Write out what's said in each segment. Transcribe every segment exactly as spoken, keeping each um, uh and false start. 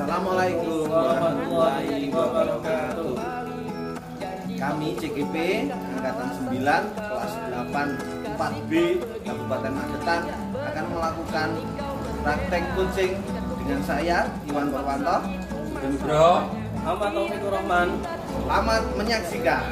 Assalamualaikum warahmatullahi wabarakatuh. Kami C G P Angkatan sembilan kelas delapan empat B Kabupaten Magetan akan melakukan praktek coaching dengan saya Iwan Purwanto dan Bro Muhammad Taufikur Rahman. Selamat menyaksikan.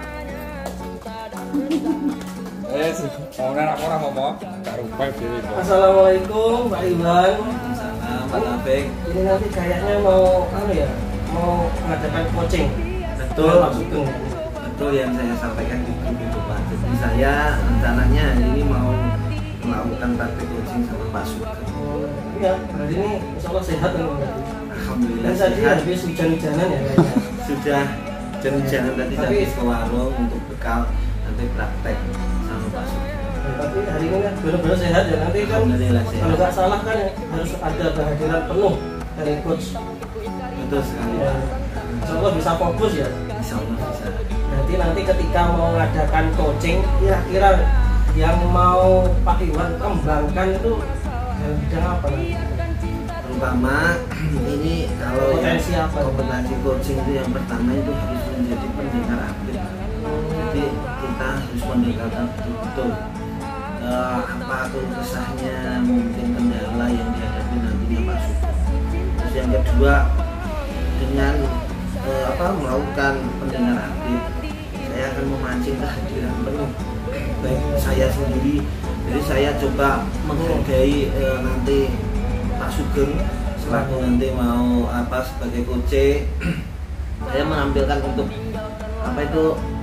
Eh, orang orang ngomong, tak rupai diri. Assalamualaikum Pak Iwan. Salam Pak Taufik. Ini nanti kayaknya mau apa ya? Mau mengadakan coaching. Betul. Pak Sugeng. Betul yang saya sampaikan di grup itu Pak. Jadi saya rencananya ini mau melakukan praktek coaching sama Pak Sugeng. Iya, hari ini insya Allah sehat kan berarti. Alhamdulillah Dan tadi sehat. habis hujan-hujanan ya kayaknya. Sudah jangan tadi Tapi- habis ke warung untuk bekal nanti praktek sama Pak Sugeng. Tapi hari ini kan benar-benar sehat ya. Nanti kan Alhamdulillah sehat. kalau nggak salah kan harus ada kehadiran penuh dari coach. Betul sekali. Ya, insya Allah bisa fokus ya. Insya Allah bisa. Berarti nanti ketika mau mengadakan coaching, kira-kira yang mau Pak Iwan kembangkan itu yang bidang apa nih? Terutama ini kalau Kompetensi yang apa? kompetensi coaching itu yang pertama itu harus menjadi pendengar aktif. Jadi kita harus mendengarkan betul-betul eh, apa tuh kesahnya, mungkin kendala yang dihadapi nantinya Pak Sugeng. Terus yang kedua dengan eh, apa melakukan pendengar aktif, saya akan memancing kehadiran penuh baik saya sendiri. Jadi saya coba menghargai eh, nanti Pak Sugeng selaku nanti mau apa sebagai coach. Saya menampilkan untuk apa itu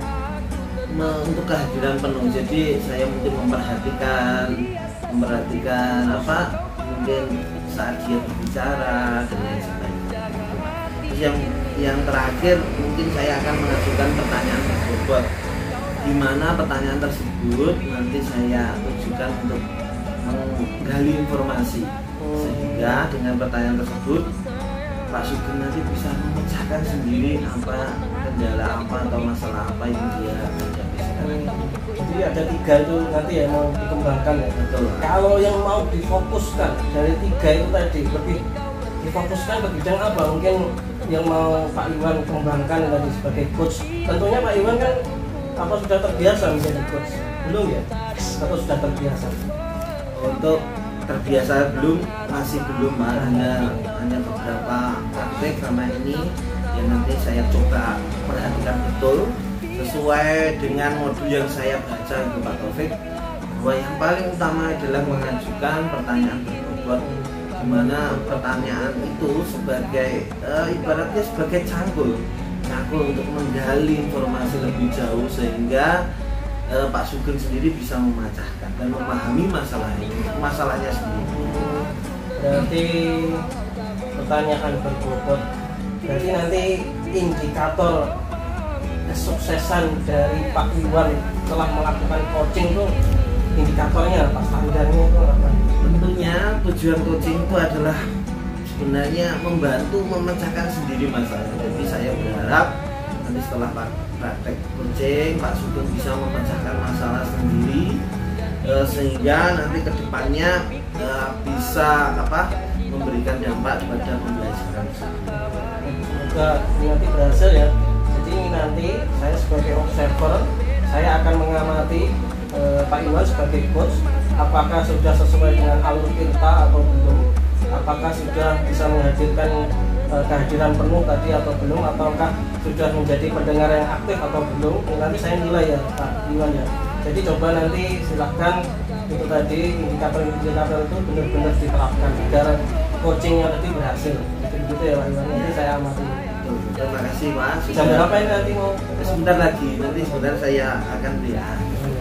me- untuk kehadiran penuh. Jadi saya mungkin memperhatikan memperhatikan apa mungkin saat dia berbicara dan lain sebagainya. Terus yang yang terakhir mungkin saya akan mengajukan pertanyaan berbobot, di mana pertanyaan tersebut nanti saya tujukan untuk menggali informasi, sehingga dengan pertanyaan tersebut Pak Sugeng nanti bisa memecahkan sendiri apa kendala apa atau masalah apa yang dia hadapi sekarang. Jadi ada tiga itu nanti yang mau dikembangkan ya. Betul. Kalau yang mau difokuskan dari tiga itu tadi lebih difokuskan ke bidang apa? Mungkin yang mau Pak Iwan kembangkan tadi sebagai coach. Tentunya Pak Iwan kan apa sudah terbiasa menjadi coach? Belum ya? Atau sudah terbiasa? Untuk terbiasa belum, masih belum Pak. hanya hanya beberapa praktek sama ini yang nanti saya coba perhatikan betul sesuai dengan modul yang saya baca itu Pak Taufik, bahwa yang paling utama adalah mengajukan pertanyaan berbobot, di mana pertanyaan itu sebagai eh, ibaratnya sebagai cangkul cangkul untuk menggali informasi lebih jauh sehingga eh, Pak Sugeng sendiri bisa memecahkan dan memahami masalah ini, masalahnya sendiri. Berarti pertanyaan berbobot. Berarti nanti indikator kesuksesan dari Pak Iwan setelah melakukan coaching itu indikatornya apa? Standarnya itu apa? Tentunya tujuan coaching itu adalah sebenarnya membantu memecahkan sendiri masalah. Jadi saya berharap nanti setelah praktek coaching Pak Sugeng bisa memecahkan masalah sendiri eh, sehingga nanti kedepannya eh, bisa apa memberikan dampak pada pembelajaran. Semoga ini nanti berhasil ya. Jadi ini nanti saya sebagai observer, saya akan mengamati eh, Pak Iwan sebagai coach, apakah sudah sesuai dengan alur kita atau belum, apakah sudah bisa menghadirkan eh, kehadiran penuh tadi atau belum, ataukah sudah menjadi pendengar yang aktif atau belum. Ini nanti saya nilai ya Pak Iwan ya. Jadi coba nanti silahkan itu tadi indikator-indikator itu benar-benar diterapkan agar coachingnya tadi berhasil. Jadi begitu ya Pak Iwan. Nanti saya amati. Terima kasih Pak. Jam berapa ini nanti mau? Sebentar lagi, nanti sebentar saya akan lihat.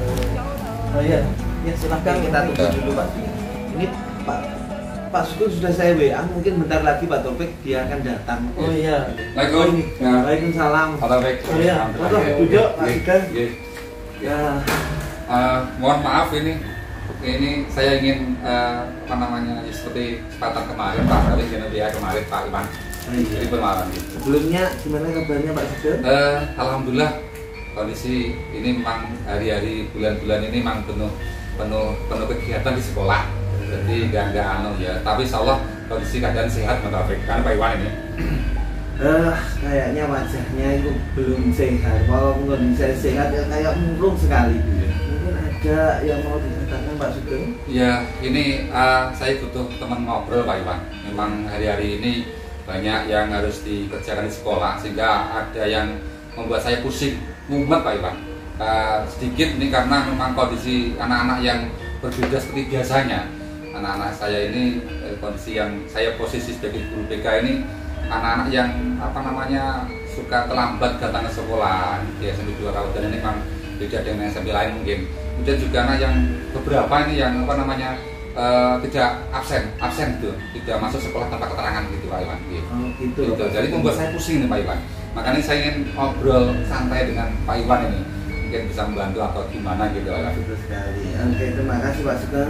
Oh iya, ya silahkan Kita tunggu dulu Pak. Ini Pak Pak Sugeng sudah saya W A, mungkin bentar lagi Pak Taufik dia akan datang. Oh iya. Assalamualaikum. Ya. Waalaikumsalam. Pak Taufik. Oh iya. Waduh, duduk Pak Sugeng. Nggih. Ya, Eh, mohon maaf ini ini saya ingin eh, apa namanya seperti sepatah kemarin Pak kali ini dia kemarin Pak Iwan. Jadi bermalam. sebelumnya gimana kabarnya Pak Sugeng? Eh, Alhamdulillah kondisi ini memang hari-hari bulan-bulan ini memang penuh penuh penuh kegiatan di sekolah. Jadi nggak nggak anu ya. Tapi insya Allah kondisi keadaan sehat Pak Taufik, kan Pak Iwan ini. Uh, kayaknya wajahnya itu belum sehat. Kalau kondisi sehat ya kayak murung sekali. Mungkin ada yang mau dikatakan Pak Sugeng? Ya, ini uh, saya butuh teman ngobrol Pak Iwan. Memang hari-hari ini banyak yang harus dikerjakan di sekolah sehingga ada yang membuat saya pusing, mumet Pak Iwan. Uh, sedikit ini karena memang kondisi anak-anak yang berbeda seperti biasanya. Anak-anak saya ini eh, kondisi yang saya posisi sebagai guru B K ini anak-anak yang apa namanya suka terlambat datang ke sekolah di S M P dua Kawasan ini memang beda dengan S M P lain mungkin. Kemudian juga anak yang beberapa ini yang apa namanya Uh, tidak absen, absen gitu, tidak masuk sekolah tanpa keterangan gitu Pak Iwan. Gitu. Oh, gitu. Gitu. Jadi membuat saya pusing nih Pak Iwan. Makanya saya ingin ngobrol santai dengan Pak Iwan ini, mungkin bisa membantu atau gimana gitu Pak Iwan. Betul sekali. Oke, terima kasih Pak Sugeng.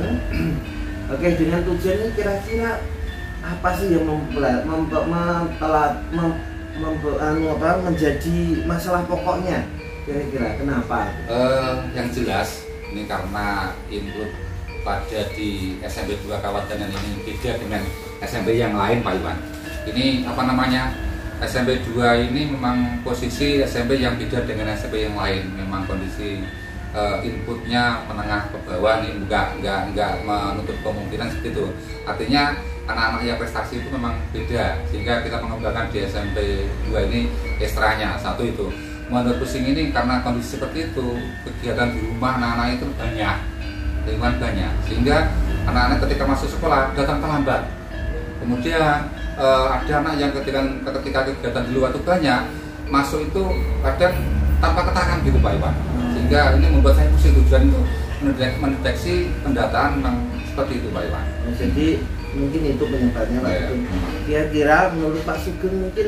Oke, dengan tujuan ini kira-kira apa sih yang mempelat, mempelat, mem, mem, anu, apa, menjadi masalah pokoknya? Kira-kira kenapa? Uh, yang jelas ini karena input pada di S M P dua Kawasan ini beda dengan S M P yang lain Pak Iwan. Ini apa namanya, S M P dua ini memang posisi S M P yang beda dengan S M P yang lain. Memang kondisi uh, inputnya menengah ke bawah nih, enggak enggak enggak menutup kemungkinan seperti itu. Artinya anak-anak yang prestasi itu memang beda, sehingga kita mengembangkan di S M P dua ini ekstranya. Satu itu menurut pusing ini karena kondisi seperti itu, kegiatan di rumah anak-anak itu banyak, lingkungan banyak, sehingga anak-anak ketika masuk sekolah datang terlambat. Kemudian eh, ada anak yang ketika ketika kegiatan di luar itu banyak, masuk itu kadang tanpa keterangan gitu Pak Iwan. Sehingga ini membuat saya pusing. Tujuan itu mendeteksi pendataan yang seperti itu Pak Iwan. Nah, jadi mungkin itu penyebabnya Pak Sugeng. Kira-kira menurut Pak Sugeng mungkin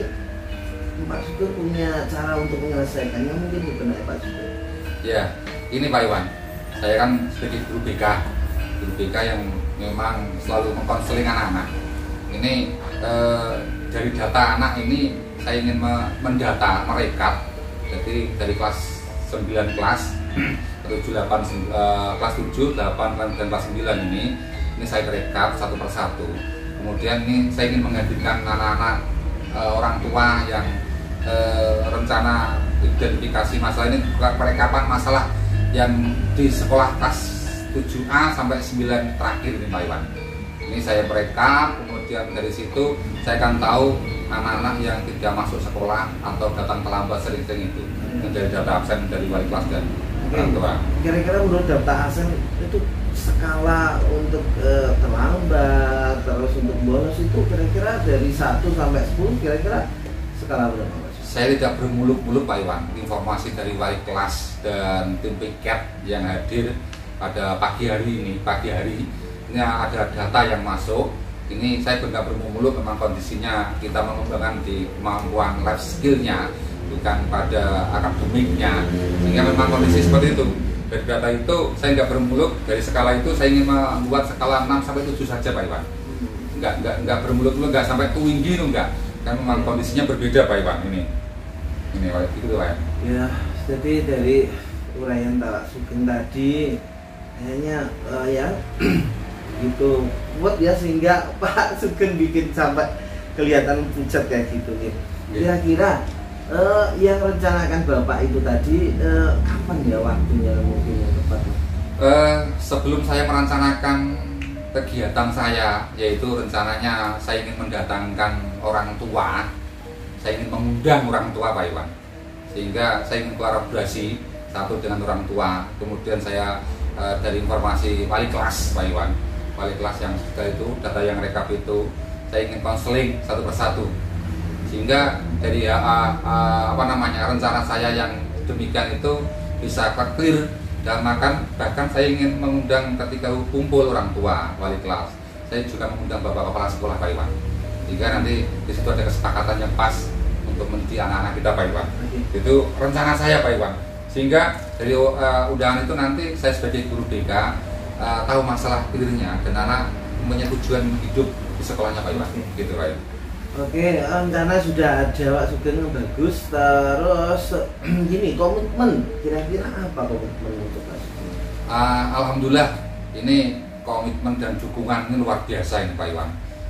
Pak Sugeng punya cara untuk menyelesaikannya, mungkin gimana Pak Sugeng? Ya, ini Pak Iwan. Saya kan sebagai guru B K, guru B K yang memang selalu mengkonseling anak-anak. Ini eh, dari data anak ini saya ingin mendata, merekap. Jadi dari kelas sembilan kelas, tujuh, delapan, eh, kelas tujuh, delapan, dan kelas sembilan ini, ini saya rekap satu persatu. Kemudian ini saya ingin menghadirkan anak-anak eh, orang tua yang eh, rencana identifikasi masalah ini, perekapan masalah yang di sekolah kelas tujuh A sampai sembilan terakhir ini Pak Iwan. Ini saya merekap, kemudian dari situ saya akan tahu anak-anak yang tidak masuk sekolah atau datang terlambat sering-sering itu, hmm. dari data absen dari wali kelas dan orang tua. Kira-kira menurut data absen itu skala untuk uh, terlambat, terus untuk bolos itu kira-kira dari satu sampai sepuluh, kira-kira skala berapa? Saya tidak bermuluk-muluk Pak Iwan. Informasi dari wali kelas dan tim piket yang hadir pada pagi hari ini, pagi hari ini ada data yang masuk. Ini saya tidak bermuluk, memang kondisinya kita mengembangkan di kemampuan life skill-nya, bukan pada akademiknya. Sehingga memang kondisi seperti itu. Dari data itu saya nggak bermuluk. Dari skala itu saya ingin membuat skala enam sampai tujuh saja Pak Iwan. Nggak nggak nggak bermuluk-muluk, nggak sampai tinggi itu enggak. Kan memang kondisinya berbeda Pak Iwan ini. Ini itu Pak. Ya, jadi dari uraian Pak Sugeng tadi kayaknya uh, ya gitu buat ya, sehingga Pak Sugeng bikin sampai kelihatan pucat kayak gitu gitu. Kira-kira uh, yang rencanakan Bapak itu tadi uh, kapan ya waktunya mungkin yang tepat? Uh, sebelum saya merencanakan kegiatan saya, yaitu rencananya saya ingin mendatangkan orang tua. Saya ingin mengundang orang tua Pak Iwan, sehingga saya ingin kolaborasi satu dengan orang tua. Kemudian saya e, dari informasi wali kelas Pak Iwan, wali kelas yang sudah itu data yang rekap itu, saya ingin konseling satu persatu, sehingga dari a, a, a, apa namanya rencana saya yang demikian itu bisa clear dan makan. Bahkan saya ingin mengundang ketika kumpul orang tua wali kelas, saya juga mengundang bapak kepala sekolah Pak Iwan, sehingga nanti di situ ada kesepakatan yang pas untuk mendidik anak-anak kita Pak Iwan. Itu rencana saya Pak Iwan. Sehingga dari uh, undangan itu nanti saya sebagai guru B K uh, tahu masalah clearnya dan anak punya tujuan hidup di sekolahnya Pak Iwan. Gitu Pak Iwan. Oke, rencana sudah ada Pak Sugeng yang bagus. Terus gini, komitmen kira-kira apa komitmen untuk Pak Sugeng? Uh, Alhamdulillah ini komitmen dan dukungan ini luar biasa ini Pak Iwan.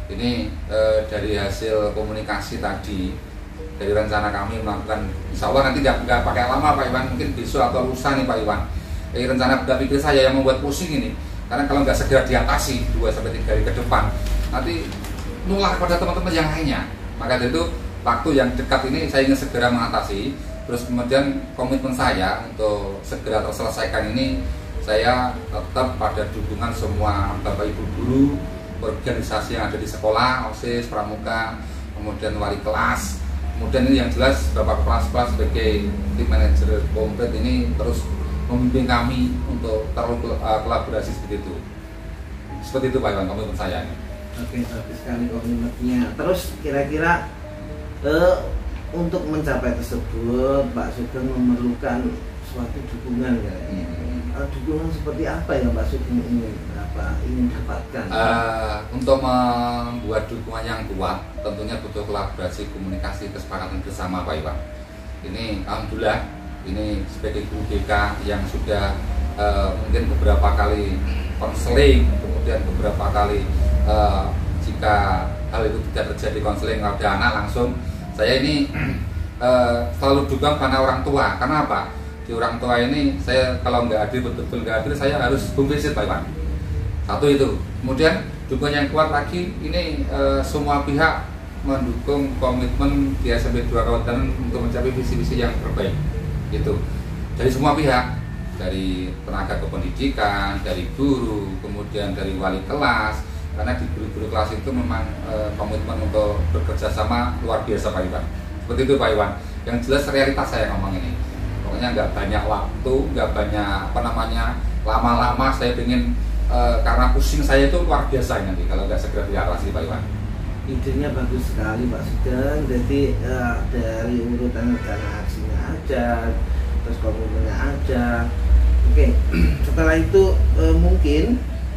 Ini eh, dari hasil komunikasi tadi, dari rencana kami melakukan, insya Allah nanti nggak nggak pakai lama Pak Iwan, mungkin besok atau lusa nih Pak Iwan. Ini rencana bedah pikir saya yang membuat pusing ini, karena kalau nggak segera diatasi dua sampai tiga hari ke depan, nanti nular pada teman-teman yang lainnya. Maka dari itu waktu yang dekat ini saya ingin segera mengatasi. Terus kemudian komitmen saya untuk segera terselesaikan ini, saya tetap pada dukungan semua Bapak Ibu guru, organisasi yang ada di sekolah, OSIS, pramuka, kemudian wali kelas, kemudian ini yang jelas Bapak kelas-kelas sebagai tim manajer komplit ini terus membimbing kami untuk terus uh, kolaborasi seperti itu. Seperti itu Pak Iwan, komitmen saya ini. Oke, bagus sekali komitmennya. Terus kira-kira eh, untuk mencapai tersebut Pak Sugeng memerlukan suatu dukungan ya? Hmm. Uh, dukungan seperti apa yang Pak Sugeng ingin apa ingin dapatkan? Uh, untuk membuat dukungan yang kuat, tentunya butuh kolaborasi, komunikasi, kesepakatan bersama Pak Iwan. Ini alhamdulillah, ini sebagai guru B K yang sudah uh, mungkin beberapa kali konseling, kemudian beberapa kali uh, jika hal itu tidak terjadi konseling pada anak langsung, saya ini uh, selalu dukung karena orang tua. Karena apa? Di orang tua ini saya kalau nggak hadir, betul-betul nggak hadir, saya harus home visit Pak Iwan. Satu itu. Kemudian dukungan yang kuat lagi ini e, semua pihak mendukung komitmen di S M P dua Kawetan untuk mencapai visi-visi yang terbaik. Itu dari semua pihak, dari tenaga kependidikan, dari guru, kemudian dari wali kelas. Karena di guru-guru kelas itu memang e, komitmen untuk bekerja sama luar biasa Pak Iwan. Seperti itu Pak Iwan. Yang jelas realitas saya ngomong ini. Pokoknya nggak banyak waktu, nggak banyak apa namanya lama-lama saya ingin e, karena pusing saya itu luar biasa nanti kalau nggak segera diatasi Pak Iwan. Idenya bagus sekali Pak Sugeng. Jadi e, dari urutan rencana aksinya ada, terus komitmennya ada. Oke, setelah itu e, mungkin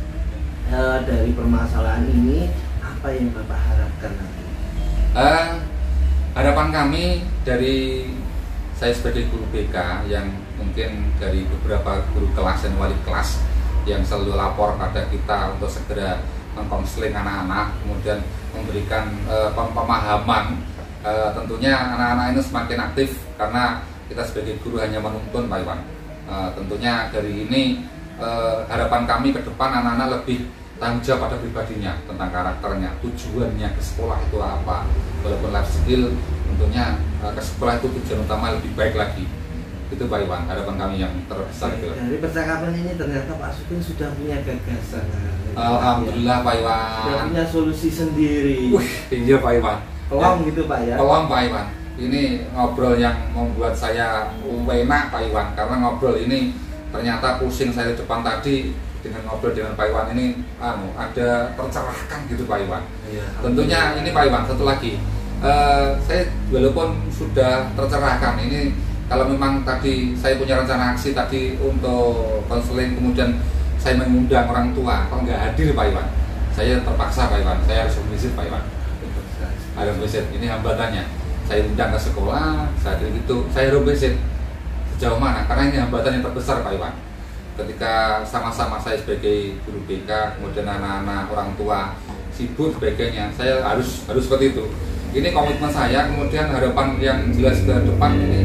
e, dari permasalahan ini apa yang Bapak harapkan nanti? Uh, harapan kami dari saya sebagai guru B K yang mungkin dari beberapa guru kelas dan wali kelas yang selalu lapor pada kita untuk segera mengkonseling anak-anak, kemudian memberikan uh, pemahaman. Uh, tentunya anak-anak ini semakin aktif karena kita sebagai guru hanya menuntun Pak Iwan. Uh, tentunya dari ini uh, harapan kami ke depan anak-anak lebih tanggung jawab pada pribadinya, tentang karakternya, tujuannya ke sekolah itu apa. Walaupun life skill, tentunya uh, ke sekolah itu tujuan utama lebih baik lagi. Itu Pak Iwan, harapan kami yang terbesar. Oke, dari percakapan ini ternyata Pak Sugeng sudah punya gagasan. Alhamdulillah Pak Iwan. Sudah punya solusi sendiri. Wih, iya Pak Iwan. Pelong gitu Pak ya. Pelong Pak Iwan. Ini ngobrol yang membuat saya enak Pak Iwan, karena ngobrol ini ternyata pusing saya di depan tadi dengan ngobrol dengan Pak Iwan ini anu ada tercerahkan gitu Pak Iwan. Ya, tentunya ini Pak Iwan satu lagi. Uh, saya walaupun sudah tercerahkan ini, kalau memang tadi saya punya rencana aksi tadi untuk konseling, kemudian saya mengundang orang tua, kalau nggak hadir Pak Iwan, saya terpaksa Pak Iwan, saya harus visit Pak Iwan. Harus visit, ini hambatannya. Saya undang ke sekolah, saat itu saya harus visit sejauh mana, karena ini hambatan yang terbesar Pak Iwan. Ketika sama-sama saya sebagai guru B K, kemudian anak-anak orang tua sibuk sebagainya, saya harus harus seperti itu. Ini komitmen saya, kemudian harapan yang jelas ke depan ini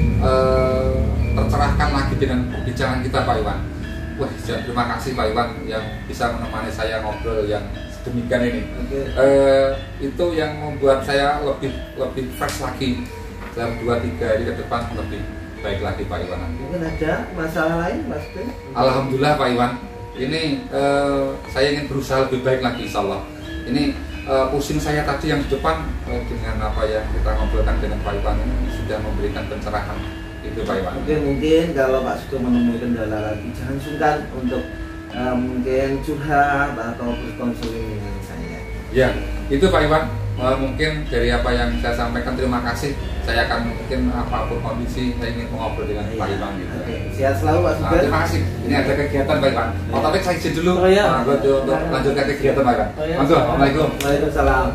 eh, tercerahkan lagi dengan perbincangan kita Pak Iwan. Wah, terima kasih Pak Iwan yang bisa menemani saya ngobrol yang sedemikian ini. Okay. Eh, itu yang membuat saya lebih lebih fresh lagi dalam dua tiga hari ke depan, lebih baik lagi Pak Iwan. Mungkin ada masalah lain Mas Ben? Alhamdulillah Pak Iwan. Ini eh, saya ingin berusaha lebih baik lagi insya Allah. Ini Uh, pusing saya tadi yang di depan uh, dengan apa yang kita ngobrolkan dengan Pak Iwan ini sudah memberikan pencerahan itu Pak Iwan. Mungkin mungkin kalau Pak Sugeng menemui kendala lagi, jangan sungkan untuk uh, mungkin curhat atau berkonseling dengan saya. Ya, itu Pak Iwan. Uh, mungkin dari apa yang saya sampaikan, terima kasih. Saya akan mungkin apapun kondisi saya ingin mengobrol dengan ya, Pak Iwan gitu. Oke, sehat selalu Pak Sugeng. Nah, terima kasih. Ini ada kegiatan Pak Iwan. Pak Taufik saya izin dulu. Oh, ya. Nah, untuk lanjutkan kegiatan Pak Iwan. Oh, ya. Assalamualaikum. Waalaikumsalam.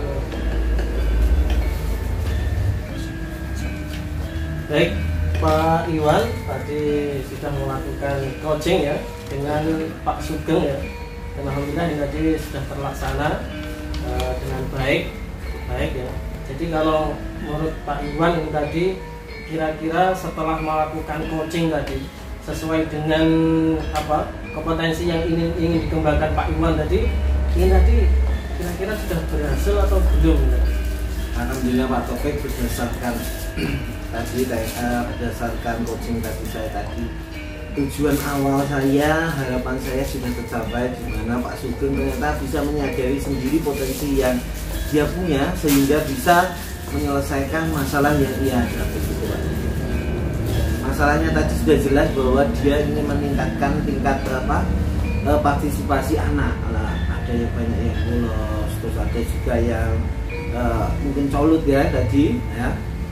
Baik, Pak Iwan tadi sudah melakukan coaching ya dengan Pak Sugeng ya. Dan alhamdulillah ini tadi sudah terlaksana. uh, dengan baik, baik ya. Jadi kalau menurut Pak Iwan ini tadi, kira-kira setelah melakukan coaching tadi sesuai dengan apa kompetensi yang ingin ingin dikembangkan Pak Iwan tadi, ini tadi kira-kira sudah berhasil atau belum? Alhamdulillah Pak Taufik, berdasarkan tadi uh, berdasarkan coaching tadi saya tadi, tujuan awal saya, harapan saya sudah tercapai, di mana Pak Sugeng ternyata bisa menyadari sendiri potensi yang dia punya sehingga bisa menyelesaikan masalah yang ia hadapi. Masalahnya tadi sudah jelas bahwa dia ingin meningkatkan tingkat apa eh, partisipasi anak. Nah, ada yang banyak yang bolos, terus ada juga yang eh, mungkin colut ya tadi ya,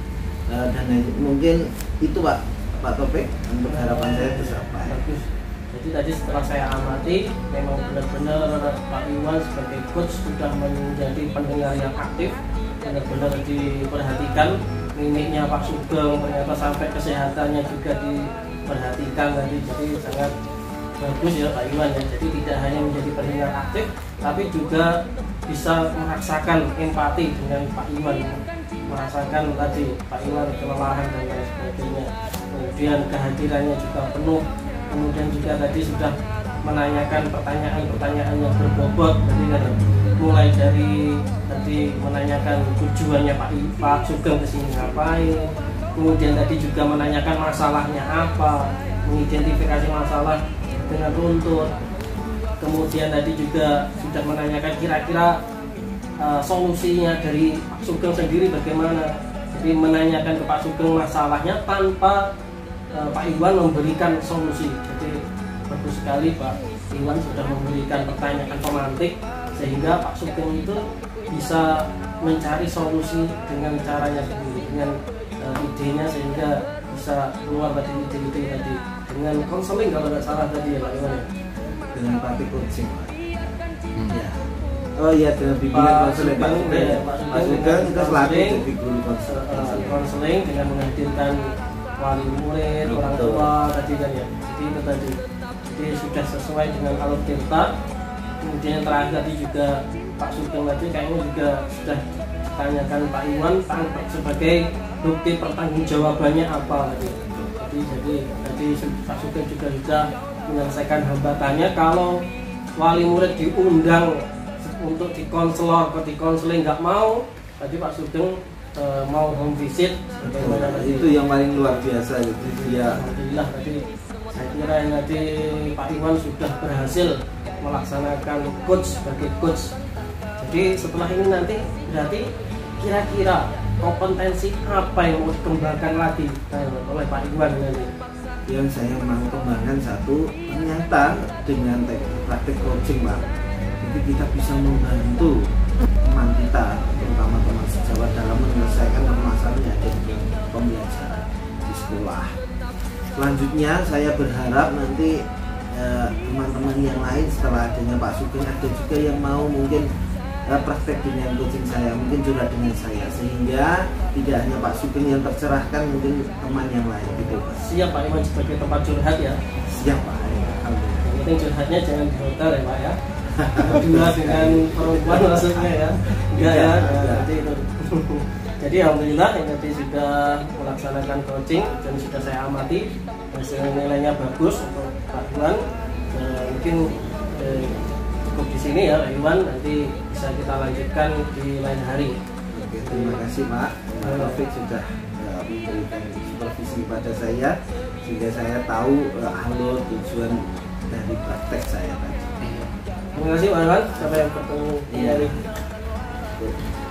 eh, dan mungkin itu Pak Pak Taufik untuk harapan saya tercapai. Bagus. Jadi tadi setelah saya amati, memang benar-benar Pak Iwan sebagai coach sudah menjadi pendengar yang aktif, benar-benar diperhatikan mimiknya Pak Sugeng, ternyata sampai kesehatannya juga diperhatikan tadi. Jadi sangat bagus ya Pak Iwan ya. Jadi tidak hanya menjadi pendengar aktif, tapi juga bisa merasakan empati dengan Pak Iwan, merasakan tadi Pak Iwan kelelahan dan lain sebagainya. Kemudian kehadirannya juga penuh. Kemudian juga tadi sudah menanyakan pertanyaan-pertanyaan yang berbobot, jadi kan mulai dari tadi menanyakan tujuannya Pak Pak Sugeng kesini ngapain, kemudian tadi juga menanyakan masalahnya apa, mengidentifikasi masalah dengan runtut, kemudian tadi juga sudah menanyakan kira-kira uh, solusinya dari Pak Sugeng sendiri bagaimana, jadi menanyakan ke Pak Sugeng masalahnya tanpa uh, Pak Iwan memberikan solusi. Jadi bagus sekali Pak Iwan sudah memberikan pertanyaan pemantik sehingga Pak Sugeng itu bisa mencari solusi dengan caranya sendiri, dengan uh, idenya, sehingga bisa keluar tadi ide-ide tadi dengan konseling kalau tidak salah tadi ya Pak Iwan ya, dengan praktik coaching Pak. Hmm. Ya. Oh iya, dengan bimbingan konseling Pak Sugeng. Ya, Pak Sugeng itu selalu jadi guru konseling dengan menghadirkan wali murid, orang tua tadi kan ya. Jadi itu tadi. Jadi sudah sesuai dengan alur tirta. Kemudian yang terakhir tadi juga Pak Sugeng tadi kayaknya juga sudah ditanyakan Pak Iwan sebagai bukti pertanggungjawabannya apa tadi. Jadi jadi tadi Pak Sugeng juga sudah menyelesaikan hambatannya kalau wali murid diundang untuk dikonselor ke dikonseling nggak mau, tadi Pak Sugeng e, mau home visit bagaimana tadi. Itu yang paling luar biasa gitu ya. Alhamdulillah tadi saya kira yang tadi Pak Iwan sudah berhasil melaksanakan coach sebagai coach. Jadi setelah ini nanti berarti kira-kira kompetensi apa yang mau dikembangkan lagi oleh Pak Iwan nanti? Yang saya mau kembangkan satu, ternyata dengan praktik coaching Pak, jadi kita bisa membantu teman kita, terutama teman sejawat dalam menyelesaikan permasalahan yang ada di pembelajaran di sekolah. Selanjutnya saya berharap nanti teman-teman eh, yang lain setelah adanya Pak Sugeng ada juga yang mau mungkin eh, praktek dengan coaching saya, mungkin curhat dengan saya, sehingga tidak hanya Pak Sugeng yang tercerahkan, mungkin teman yang lain gitu Pak. Siap Pak Iwan sebagai tempat curhat ya? Siap Pak. Alhamdulillah. Yang penting curhatnya jangan di hotel ya Pak ya. Berdua dengan perempuan maksudnya ya. Enggak ya. Nah, jadi itu. Jadi alhamdulillah yang tadi sudah melaksanakan coaching dan sudah saya amati hasil nilainya bagus untuk Pak Iwan. Eh, mungkin eh, cukup di sini ya Pak Iwan, nanti bisa kita lanjutkan di lain hari. Oke, terima kasih Pak. Pak Taufik sudah uh, memberikan supervisi pada saya sehingga saya tahu uh, alur tujuan dari praktek saya tadi. Terima kasih Pak Iwan, sampai bertemu Iya. di